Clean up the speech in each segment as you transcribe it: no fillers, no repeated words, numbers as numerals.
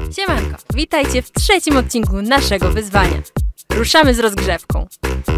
Siemanko, witajcie w trzecim odcinku naszego wyzwania. Ruszamy z rozgrzewką.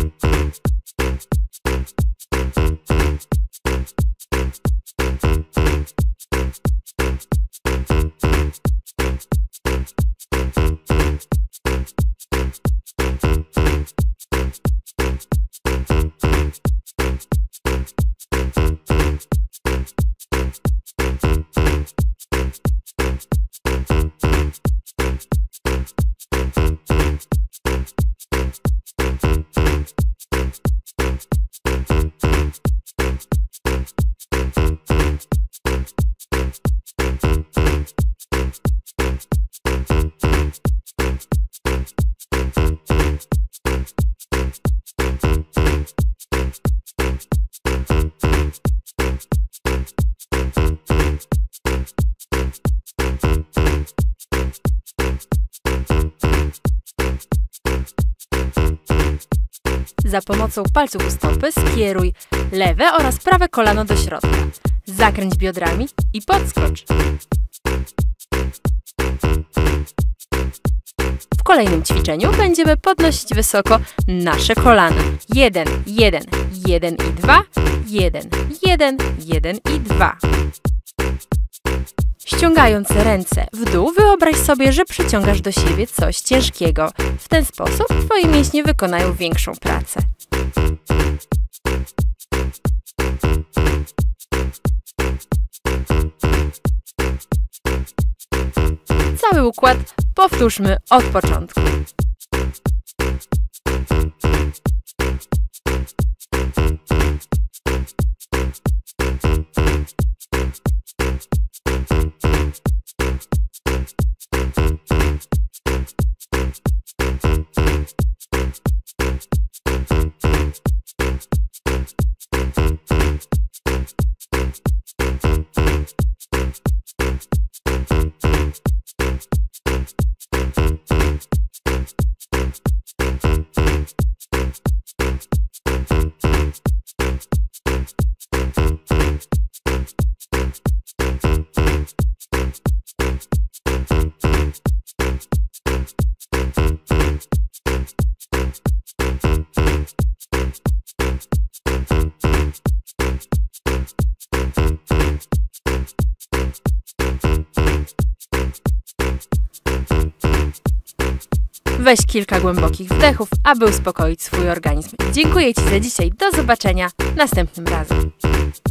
Za pomocą palców u stopy skieruj lewe oraz prawe kolano do środka. Zakręć biodrami i podskocz. W kolejnym ćwiczeniu będziemy podnosić wysoko nasze kolana. 1, 1, 1 i 2, 1, 1, 1 i 2. Ściągając ręce w dół, wyobraź sobie, że przyciągasz do siebie coś ciężkiego. W ten sposób Twoje mięśnie wykonają większą pracę. Cały układ powtórzmy od początku. Weź kilka głębokich wdechów, aby uspokoić swój organizm. Dziękuję Ci za dzisiaj. Do zobaczenia następnym razem.